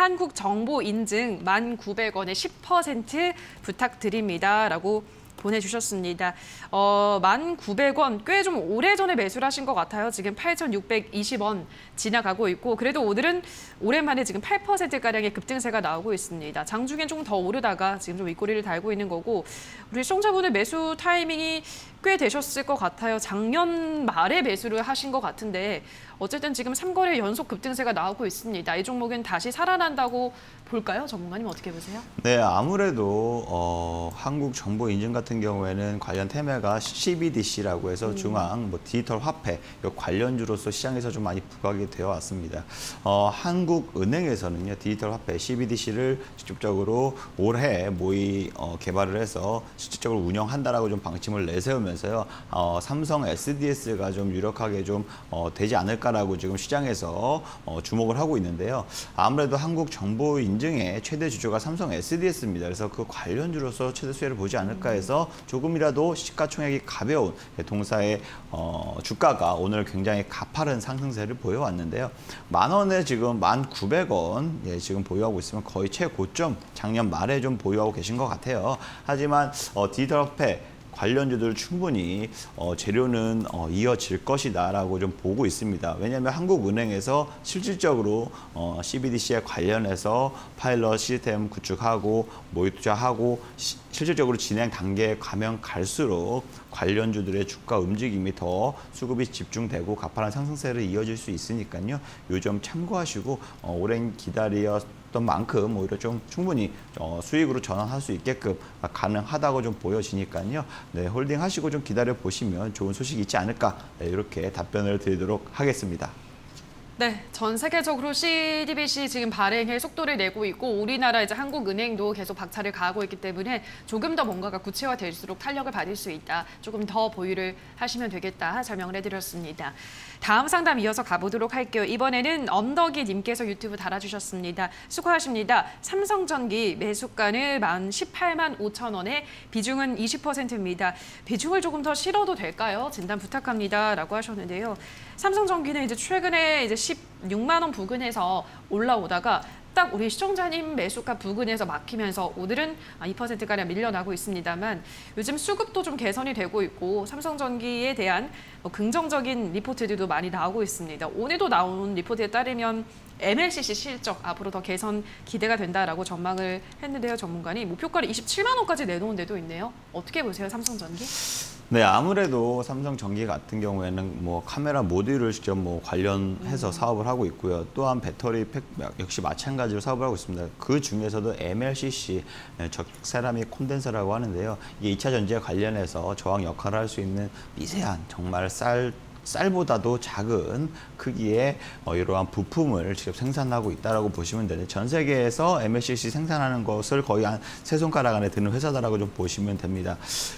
한국정보인증 1,900원에 10% 부탁드립니다라고 보내주셨습니다. 1,900원 꽤 좀 오래전에 매수를 하신 것 같아요. 지금 8,620원 지나가고 있고 그래도 오늘은 오랜만에 지금 8%가량의 급등세가 나오고 있습니다. 장중엔 좀 더 오르다가 지금 좀 윗꼬리를 달고 있는 거고 우리 시청자분의 매수 타이밍이 꽤 되셨을 것 같아요. 작년 말에 매수를 하신 것 같은데 어쨌든 지금 3거래 연속 급등세가 나오고 있습니다. 이 종목은 다시 살아난다고 볼까요? 전문가님 어떻게 보세요? 네, 아무래도 한국정보인증 같은 경우에는 관련 테마가 CBDC라고 해서 중앙 디지털 화폐 관련주로서 시장에서 좀 많이 부각이 되어 왔습니다. 한국은행에서는요 디지털 화폐 CBDC를 직접적으로 올해 모의 개발을 해서 실질적으로 운영한다라고 좀 방침을 내세우면서요 삼성 SDS가 좀 유력하게 좀 되지 않을까라고 지금 시장에서 주목을 하고 있는데요. 아무래도 한국정보인증의 최대 주주가 삼성 SDS입니다. 그래서 그 관련주로서 최대 수혜를 보지 않을까 해서 조금이라도 시가총액이 가벼운 동사의 주가가 오늘 굉장히 가파른 상승세를 보여왔는데요. 10,000원에 지금 1,900원 지금 보유하고 있으면 거의 최고점 작년 말에 좀 보유하고 계신 것 같아요. 하지만 디지털 화폐 관련주들 충분히 재료는 이어질 것이다라고 좀 보고 있습니다. 왜냐하면 한국은행에서 실질적으로 CBDC에 관련해서 파일럿 시스템 구축하고 모의 투자하고 실질적으로 진행 단계에 가면 갈수록 관련주들의 주가 움직임이 더 수급이 집중되고 가파른 상승세를 이어질 수 있으니까요. 이 점 참고하시고 오랜 기다렸던 만큼 오히려 좀 충분히 수익으로 전환할 수 있게끔 가능하다고 좀 보여지니까요. 네, 홀딩하시고 좀 기다려 보시면 좋은 소식이 있지 않을까 이렇게 답변을 드리도록 하겠습니다. 네, 전 세계적으로 CBDC 지금 발행에 속도를 내고 있고 우리나라 이제 한국은행도 계속 박차를 가하고 있기 때문에 조금 더 뭔가가 구체화될수록 탄력을 받을 수 있다. 조금 더 보유를 하시면 되겠다 설명을 해드렸습니다. 다음 상담 이어서 가보도록 할게요. 이번에는 엄덕이 님께서 유튜브 달아주셨습니다. 수고하십니다. 삼성전기 매수가는 18만 5천 원에 비중은 20%입니다. 비중을 조금 더 실어도 될까요? 진단 부탁합니다. 라고 하셨는데요. 삼성전기는 이제 최근에 이제 16만 원 부근에서 올라오다가 딱 우리 시청자님 매수가 부근에서 막히면서 오늘은 2%가량 밀려나고 있습니다만 요즘 수급도 좀 개선이 되고 있고 삼성전기에 대한 긍정적인 리포트들도 많이 나오고 있습니다. 오늘도 나온 리포트에 따르면 MLCC 실적 앞으로 더 개선 기대가 된다라고 전망을 했는데요. 전문가님 목표가를 27만 원까지 내놓은 데도 있네요. 어떻게 보세요, 삼성전기? 네, 아무래도 삼성전기 같은 경우에는 카메라 모듈을 직접 관련해서 사업을 하고 있고요. 또한 배터리 팩 역시 마찬가지로 사업을 하고 있습니다. 그 중에서도 MLCC, 적세라믹 콘덴서라고 하는데요. 이게 2차 전지에 관련해서 저항 역할을 할 수 있는 미세한 정말 쌀보다도 작은 크기의 이러한 부품을 직접 생산하고 있다고 보시면 되는데 전 세계에서 MLCC 생산하는 것을 거의 한 3손가락 안에 드는 회사다라고 좀 보시면 됩니다.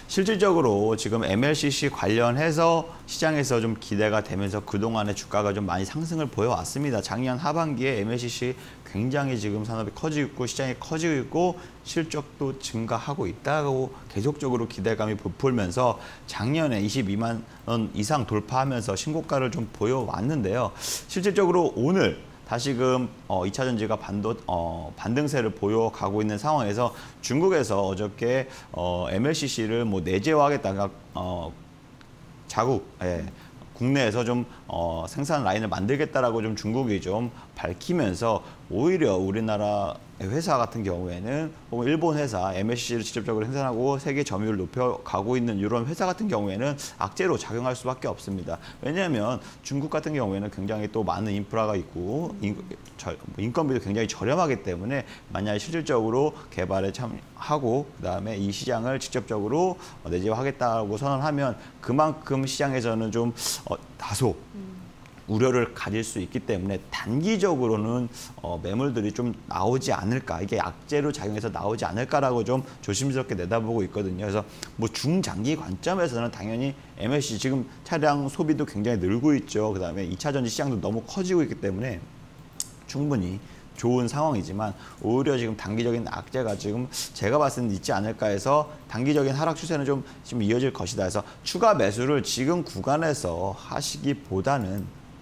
실질적으로 지금 MLCC 관련해서 시장에서 좀 기대가 되면서 그동안의 주가가 좀 많이 상승을 보여왔습니다. 작년 하반기에 MLCC 굉장히 지금 산업이 커지고 있고 시장이 커지고 있고 실적도 증가하고 있다고 계속적으로 기대감이 부풀면서 작년에 22만 원 이상 돌파하면서 신고가를 좀 보여왔는데요. 실질적으로 오늘 다시금 2차 전지가 반등세를 보여가고 있는 상황에서 중국에서 어저께 MLCC를 내재화하겠다, 자국, 국내에서 좀 생산 라인을 만들겠다라고 좀 중국이 좀 밝히면서 오히려 우리나라 회사 같은 경우에는 혹은 일본 회사 MLCC를 직접적으로 생산하고 세계 점유율을 높여가고 있는 이런 회사 같은 경우에는 악재로 작용할 수밖에 없습니다. 왜냐하면 중국 같은 경우에는 굉장히 또 많은 인프라가 있고 인건비도 굉장히 저렴하기 때문에 만약에 실질적으로 개발에 참여하고 그다음에 이 시장을 직접적으로 내재화하겠다고 선언하면 그만큼 시장에서는 좀 다소 우려를 가질 수 있기 때문에 단기적으로는 매물들이 좀 나오지 않을까, 이게 악재로 작용해서 나오지 않을까라고 좀 조심스럽게 내다보고 있거든요. 그래서 중장기 관점에서는 당연히 MLCC 지금 차량 소비도 굉장히 늘고 있죠. 그다음에 2차 전지 시장도 너무 커지고 있기 때문에 충분히 좋은 상황이지만 오히려 지금 단기적인 악재가 지금 제가 봤을 때 있지 않을까 해서 단기적인 하락 추세는 좀 지금 이어질 것이다 해서 추가 매수를 지금 구간에서 하시기보다는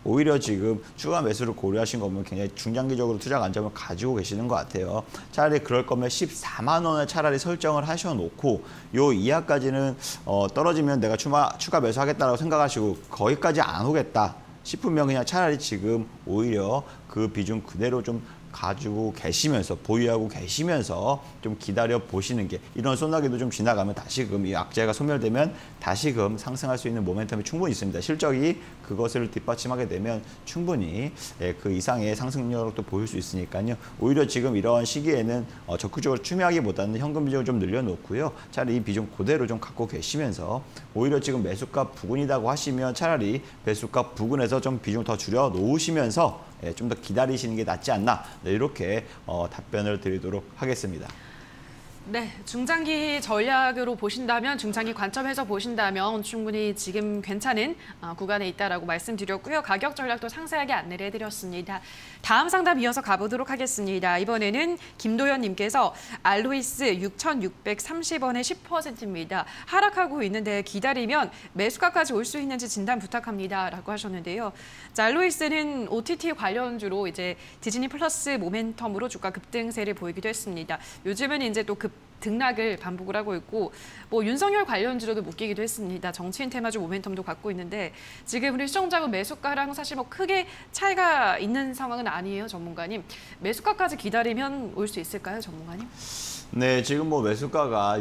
오히려 지금 추가 매수를 고려하신 거면 굉장히 중장기적으로 투자 관점을 가지고 계시는 것 같아요. 차라리 그럴 거면 14만 원에 차라리 설정을 하셔놓고 요 이하까지는 떨어지면 내가 추가 매수하겠다라고 생각하시고 거기까지 안 오겠다 싶으면 그냥 차라리 지금 오히려 그 비중 그대로 좀 가지고 계시면서 보유하고 계시면서 좀 기다려 보시는 게 이런 소나기도 좀 지나가면 다시금 이 악재가 소멸되면 다시금 상승할 수 있는 모멘텀이 충분히 있습니다. 실적이 그것을 뒷받침하게 되면 충분히 그 이상의 상승력도 보일 수 있으니까요. 오히려 지금 이런 시기에는 적극적으로 추미하기보다는 현금 비중을 좀 늘려놓고요. 차라리 이 비중 그대로 좀 갖고 계시면서 오히려 지금 매수가 부근이라고 하시면 차라리 매수가 부근에서 좀 비중 더 줄여 놓으시면서 좀 더 기다리시는 게 낫지 않나 이렇게 답변을 드리도록 하겠습니다. 네, 중장기 전략으로 보신다면, 중장기 관점에서 보신다면 충분히 지금 괜찮은 구간에 있다라고 말씀드렸고요. 가격 전략도 상세하게 안내를 해드렸습니다. 다음 상담 이어서 가보도록 하겠습니다. 이번에는 김도현 님께서 알로이스 6,630원에 10%입니다. 하락하고 있는데 기다리면 매수가까지 올 수 있는지 진단 부탁합니다. 라고 하셨는데요. 자, 알로이스는 OTT 관련주로 이제 디즈니 플러스 모멘텀으로 주가 급등세를 보이기도 했습니다. 요즘은 이제 또 등락을 반복을 하고 있고 뭐 윤석열 관련주로도 묶이기도 했습니다. 정치인 테마주 모멘텀도 갖고 있는데 지금 우리 시청자분 매수가랑 사실 뭐 크게 차이가 있는 상황은 아니에요, 전문가님. 매수가까지 기다리면 올 수 있을까요, 전문가님? 네, 지금 뭐 매수가가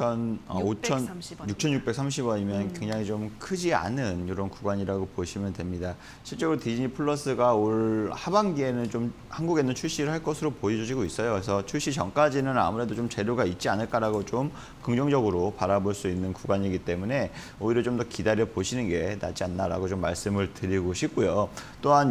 6,630원이면 굉장히 좀 크지 않은 이런 구간이라고 보시면 됩니다. 실제로 디즈니 플러스가 올 하반기에는 좀 한국에는 출시를 할 것으로 보여지고 있어요. 그래서 출시 전까지는 아무래도 좀 재료가 있지 않을까라고 좀 긍정적으로 바라볼 수 있는 구간이기 때문에 오히려 좀 더 기다려 보시는 게 낫지 않나라고 좀 말씀을 드리고 싶고요. 또한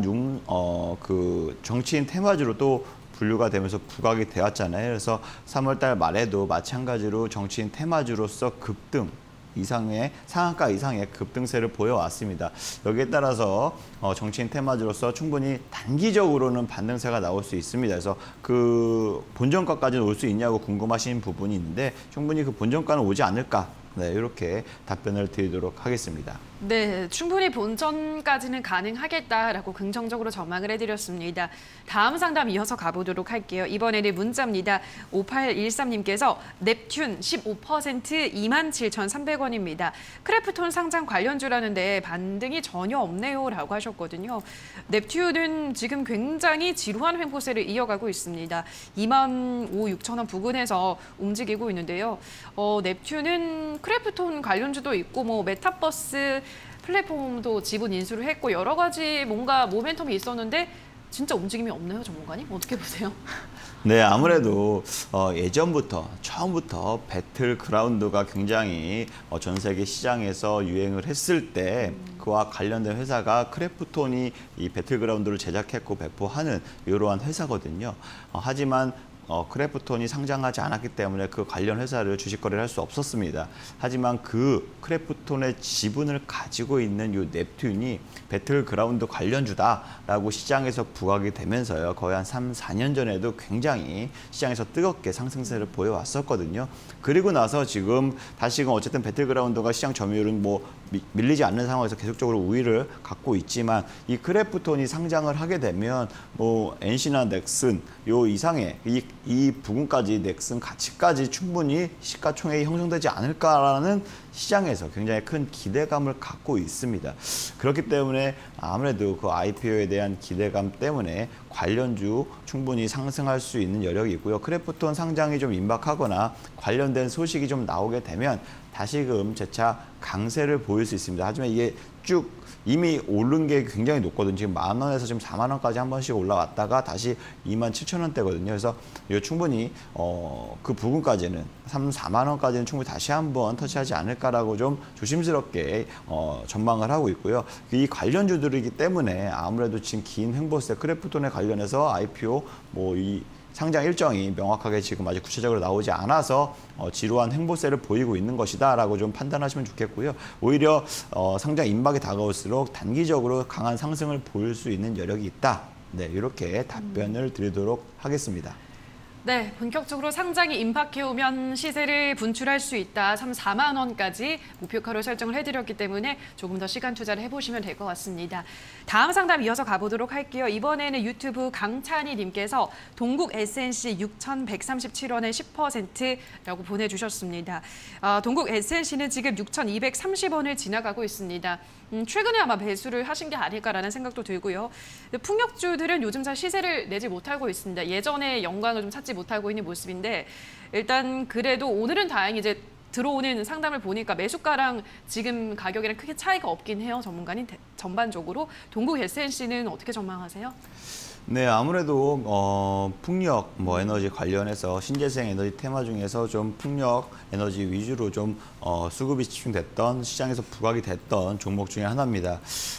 그 정치인 테마주로 또 분류가 되면서 부각이 되었잖아요. 그래서 3월 달 말에도 마찬가지로 정치인 테마주로서 급등 이상의 상한가 이상의 급등세를 보여왔습니다. 여기에 따라서 정치인 테마주로서 충분히 단기적으로는 반등세가 나올 수 있습니다. 그래서 그 본전가까지는 올 수 있냐고 궁금하신 부분이 있는데 충분히 그 본전가는 오지 않을까? 네, 이렇게 답변을 드리도록 하겠습니다. 네, 충분히 본전까지는 가능하겠다라고 긍정적으로 전망을 해드렸습니다. 다음 상담 이어서 가보도록 할게요. 이번에는 문자입니다. 5813님께서 넵튠 15% 27,300원입니다. 크래프톤 상장 관련주라는데 반등이 전혀 없네요 라고 하셨거든요. 넵튠은 지금 굉장히 지루한 횡보세를 이어가고 있습니다. 25,600원 부근에서 움직이고 있는데요. 넵튠은 크래프톤 관련주도 있고 뭐 메타버스 플랫폼도 지분 인수를 했고 여러 가지 뭔가 모멘텀이 있었는데 진짜 움직임이 없네요, 전문가님. 어떻게 보세요? 네, 아무래도 예전부터 처음부터 배틀그라운드가 굉장히 전 세계 시장에서 유행을 했을 때 그와 관련된 회사가 크래프톤이 이 배틀그라운드를 제작했고 배포하는 이러한 회사거든요. 하지만 크래프톤이 상장하지 않았기 때문에 그 관련 회사를 주식 거래를 할 수 없었습니다. 하지만 그 크래프톤의 지분을 가지고 있는 이 넵튠이 배틀그라운드 관련주다라고 시장에서 부각이 되면서요. 거의 한 3, 4년 전에도 굉장히 시장에서 뜨겁게 상승세를 보여왔었거든요. 그리고 나서 지금 다시금 어쨌든 배틀그라운드가 시장 점유율은 뭐 밀리지 않는 상황에서 계속적으로 우위를 갖고 있지만 이 크래프톤이 상장을 하게 되면 뭐 NC나 넥슨 요 이상의 이 부분까지 넥슨 가치까지 충분히 시가총액이 형성되지 않을까라는 시장에서 굉장히 큰 기대감을 갖고 있습니다. 그렇기 때문에 아무래도 그 IPO에 대한 기대감 때문에 관련주 충분히 상승할 수 있는 여력이 있고요. 크래프톤 상장이 좀 임박하거나 관련된 소식이 좀 나오게 되면 다시금 재차 강세를 보일 수 있습니다. 하지만 이게 쭉 이미 오른 게 굉장히 높거든요. 지금 10,000원에서 지금 40,000원까지 한 번씩 올라왔다가 다시 27,000원대거든요. 그래서 이거 충분히 그 부분까지는 4만원까지는 충분히 다시 한번 터치하지 않을까라고 좀 조심스럽게 전망을 하고 있고요. 이 관련주들이기 때문에 아무래도 지금 긴 횡보세 크래프톤에 관련해서 IPO 뭐 이 상장 일정이 명확하게 지금 아직 구체적으로 나오지 않아서 지루한 횡보세를 보이고 있는 것이다라고 좀 판단하시면 좋겠고요. 오히려 상장 임박이 다가올수록 단기적으로 강한 상승을 보일 수 있는 여력이 있다. 네, 이렇게 답변을 드리도록 하겠습니다. 네, 본격적으로 상장이 임박해오면 시세를 분출할 수 있다. 4만 원까지 목표가로 설정을 해드렸기 때문에 조금 더 시간 투자를 해보시면 될 것 같습니다. 다음 상담 이어서 가보도록 할게요. 이번에는 유튜브 강찬희 님께서 동국 SNC 6,137원에 10%라고 보내주셨습니다. 동국 SNC는 지금 6,230원을 지나가고 있습니다. 최근에 아마 매수를 하신 게 아닐까라는 생각도 들고요. 풍력주들은 요즘 잘 시세를 내지 못하고 있습니다. 예전에 영광을 좀 찾지 못하고 있는 모습인데 일단 그래도 오늘은 다행히 이제 들어오는 상담을 보니까 매수가랑 지금 가격이랑 크게 차이가 없긴 해요. 전문가님 전반적으로. 동국 SNC는 어떻게 전망하세요? 네, 아무래도 풍력, 에너지 관련해서 신재생 에너지 테마 중에서 좀 풍력 에너지 위주로 좀 수급이 집중됐던 시장에서 부각이 됐던 종목 중에 하나입니다.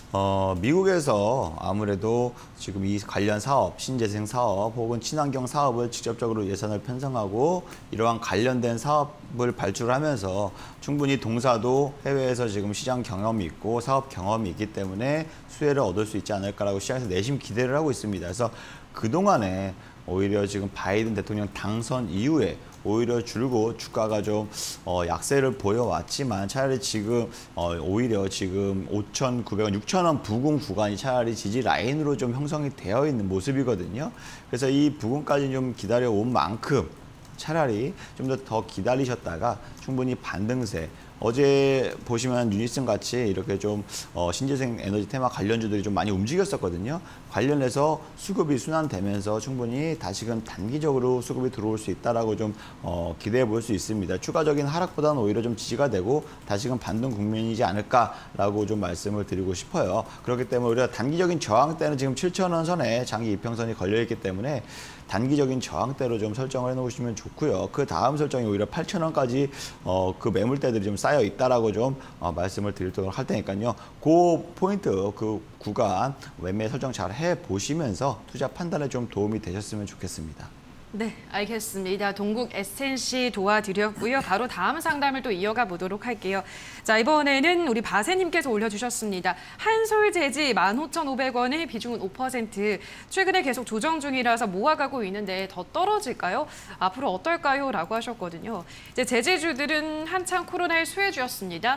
미국에서 아무래도 지금 이 관련 사업, 신재생 사업 혹은 친환경 사업을 직접적으로 예산을 편성하고 이러한 관련된 사업을 발주하면서 충분히 동사도 해외에서 지금 시장 경험이 있고 사업 경험이 있기 때문에 수혜를 얻을 수 있지 않을까라고 시장에서 내심 기대를 하고 있습니다. 그래서 그동안에 오히려 지금 바이든 대통령 당선 이후에 오히려 줄고 주가가 좀 약세를 보여왔지만 차라리 지금 오히려 지금 5,900원, 6,000원 부근 구간이 차라리 지지 라인으로 좀 형성이 되어 있는 모습이거든요. 그래서 이 부근까지 좀 기다려 온 만큼 차라리 좀 더 기다리셨다가 충분히 반등세. 어제 보시면 유니슨 같이 이렇게 좀 신재생 에너지 테마 관련주들이 좀 많이 움직였었거든요. 관련해서 수급이 순환되면서 충분히 다시금 단기적으로 수급이 들어올 수 있다라고 좀 기대해 볼 수 있습니다. 추가적인 하락보다는 오히려 좀 지지가 되고 다시금 반등 국면이지 않을까라고 좀 말씀을 드리고 싶어요. 그렇기 때문에 우리가 단기적인 저항대는 지금 7,000원 선에 장기 이평선이 걸려 있기 때문에 단기적인 저항대로 좀 설정을 해놓으시면 좋고요. 그 다음 설정이 오히려 8,000원까지 그 매물대들이 좀 쌓여 있다라고 좀 말씀을 드리도록 할 테니까요. 그 포인트, 그 구간 매매 설정 잘 해보시면서 투자 판단에 좀 도움이 되셨으면 좋겠습니다. 네, 알겠습니다. 동국 SNC 도와드렸고요. 바로 다음 상담을 또 이어가 보도록 할게요. 자, 이번에는 우리 바세님께서 올려주셨습니다. 한솔재지 15,500원의 비중은 5%. 최근에 계속 조정 중이라서 모아가고 있는데 더 떨어질까요? 앞으로 어떨까요? 라고 하셨거든요. 이제 제재주들은 한창 코로나의 수혜주였습니다.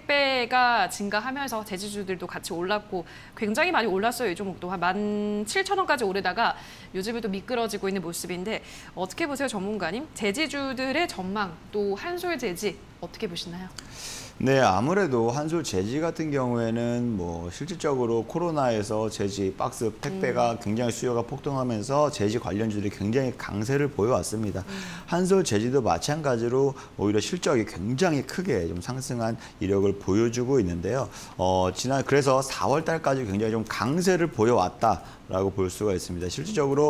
택배가 증가하면서 제재주들도 같이 올랐고 굉장히 많이 올랐어요. 이 종목도 한 17,000원까지 오르다가 요즘은 또 미끄러지고 있는 모습인데 어떻게 보세요, 전문가님? 제지주들의 전망, 또 한솔 제지 어떻게 보시나요? 네, 아무래도 한솔 제지 같은 경우에는 실질적으로 코로나에서 제지 박스 택배가 굉장히 수요가 폭등하면서 제지 관련주들이 굉장히 강세를 보여왔습니다. 한솔 제지도 마찬가지로 오히려 실적이 굉장히 크게 좀 상승한 이력을 보여주고 있는데요. 그래서 4월 달까지 굉장히 좀 강세를 보여왔다라고 볼 수가 있습니다. 실질적으로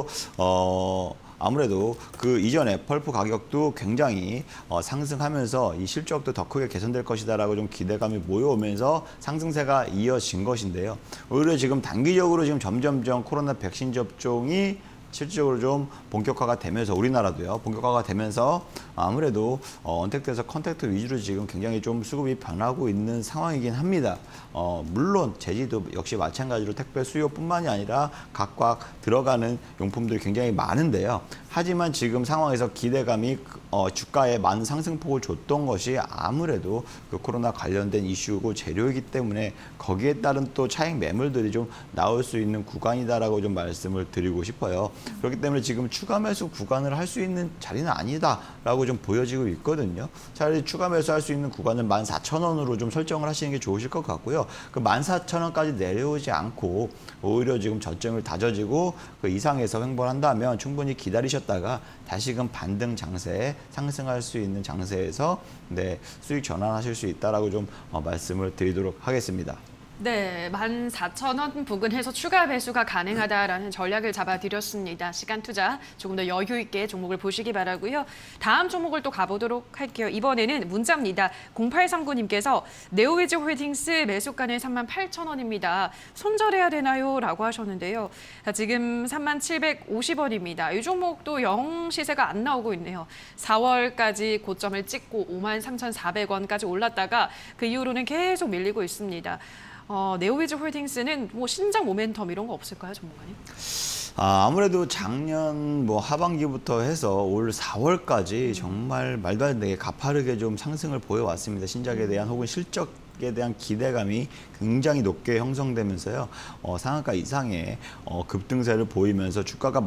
아무래도 그 이전에 펄프 가격도 굉장히 상승하면서 이 실적도 더 크게 개선될 것이다라고 좀 기대감이 모여오면서 상승세가 이어진 것인데요. 오히려 지금 단기적으로 지금 점점점 코로나 백신 접종이 실질적으로 좀 본격화가 되면서 우리나라도요. 본격화가 되면서 아무래도 언택트에서 컨택트 위주로 지금 굉장히 좀 수급이 변하고 있는 상황이긴 합니다. 물론 제지도 역시 마찬가지로 택배 수요뿐만이 아니라 각각 들어가는 용품들이 굉장히 많은데요. 하지만 지금 상황에서 기대감이 주가에 많은 상승폭을 줬던 것이 아무래도 그 코로나 관련된 이슈고 재료이기 때문에 거기에 따른 또 차익 매물들이 좀 나올 수 있는 구간이다라고 좀 말씀을 드리고 싶어요. 그렇기 때문에 지금 추가 매수 구간을 할 수 있는 자리는 아니다라고 좀 보여지고 있거든요. 차라리 추가 매수할 수 있는 구간은 14,000원으로 좀 설정을 하시는 게 좋으실 것 같고요. 그 14,000원까지 내려오지 않고 오히려 지금 저점을 다져지고 그 이상에서 횡보한다면 충분히 기다리셨다가 다시금 반등 장세에 상승할 수 있는 장세에서 수익 전환하실 수 있다라고 좀 말씀을 드리도록 하겠습니다. 네, 14,000원 부근에서 추가 매수가 가능하다라는 전략을 잡아드렸습니다. 시간 투자 조금 더 여유 있게 종목을 보시기 바라고요. 다음 종목을 또 가보도록 할게요. 이번에는 문자입니다. 0839님께서 네오위즈 홀딩스 매수가는 38,000원입니다. 손절해야 되나요? 라고 하셨는데요. 지금 3750원입니다. 이 종목도 영 시세가 안 나오고 있네요. 4월까지 고점을 찍고 53,400원까지 올랐다가 그 이후로는 계속 밀리고 있습니다. 네오위즈 홀딩스는 신장 모멘텀 이런 거 없을까요, 전문가님? 아무래도 작년 뭐 하반기부터 해서 올 4월까지 정말 말도 안 되게 가파르게 좀 상승을 보여왔습니다. 신작에 대한 혹은 실적에 대한 기대감이 굉장히 높게 형성되면서요. 상한가 이상의 급등세를 보이면서 주가가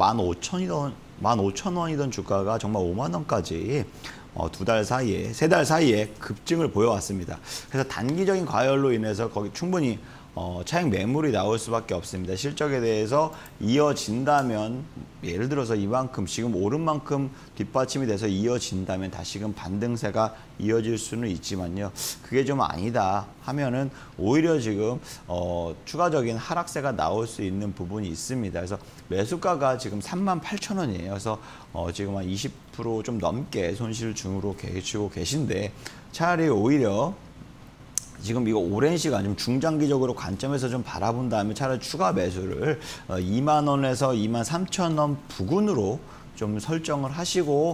15,000원이던 주가가 정말 5만 원까지 2달 사이에, 3달 사이에 급증을 보여왔습니다. 그래서 단기적인 과열로 인해서 거기 충분히 차익 매물이 나올 수밖에 없습니다. 실적에 대해서 이어진다면 예를 들어서 이만큼 지금 오른 만큼 뒷받침이 돼서 이어진다면 다시금 반등세가 이어질 수는 있지만요. 그게 좀 아니다 하면은 오히려 지금 추가적인 하락세가 나올 수 있는 부분이 있습니다. 그래서 매수가가 지금 38,000원이에요. 그래서 지금 한 20% 좀 넘게 손실 중으로 계시고 계신데 차라리 오히려 지금 이거 오랜 시간 좀 중장기적으로 관점에서 좀 바라본다면 차라리 추가 매수를 2만 원에서 2만 3천 원 부근으로 좀 설정을 하시고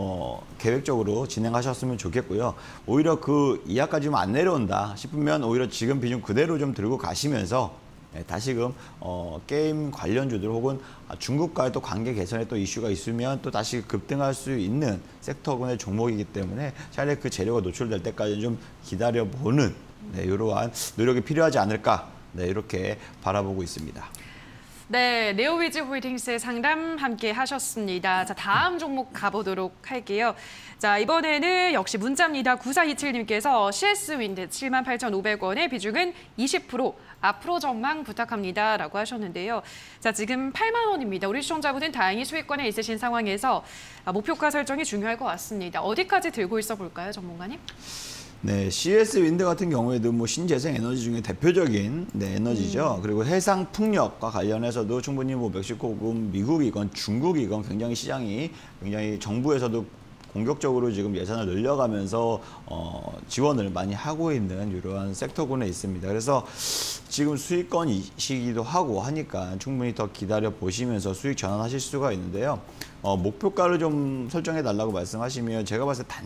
계획적으로 진행하셨으면 좋겠고요. 오히려 그 이하까지 좀 안 내려온다 싶으면 오히려 지금 비중 그대로 좀 들고 가시면서 다시금 게임 관련주들 혹은 중국과의 또 관계 개선에 또 이슈가 있으면 또 다시 급등할 수 있는 섹터군의 종목이기 때문에 차라리 그 재료가 노출될 때까지 좀 기다려보는 이러한 노력이 필요하지 않을까 이렇게 바라보고 있습니다. 네, 네오위즈 홀딩스의 상담 함께 하셨습니다. 자, 다음 종목 가보도록 할게요. 자, 이번에는 역시 문자입니다. 9427님께서 CS윈드 78,500원의 비중은 20%, 앞으로 전망 부탁합니다. 라고 하셨는데요. 자, 지금 8만 원입니다. 우리 시청자분은 다행히 수익권에 있으신 상황에서 목표가 설정이 중요할 것 같습니다. 어디까지 들고 있어 볼까요, 전문가님? 네, CS 윈드 같은 경우에도 뭐 신재생 에너지 중에 대표적인 에너지죠. 그리고 해상 풍력과 관련해서도 충분히 뭐 멕시코군, 미국이건 중국이건 굉장히 시장이 굉장히 정부에서도 공격적으로 지금 예산을 늘려가면서 지원을 많이 하고 있는 이러한 섹터군에 있습니다. 그래서 지금 수익권이시기도 하고 하니까 충분히 더 기다려 보시면서 수익 전환하실 수가 있는데요. 목표가를 좀 설정해 달라고 말씀하시면 제가 봤을 때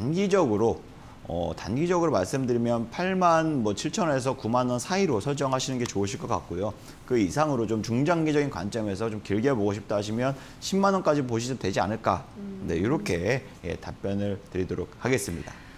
단기적으로 말씀드리면 8만 7천원에서 9만 원 사이로 설정하시는 게 좋으실 것 같고요. 그 이상으로 좀 중장기적인 관점에서 좀 길게 보고 싶다 하시면 10만 원까지 보시도 되지 않을까. 네, 이렇게 답변을 드리도록 하겠습니다.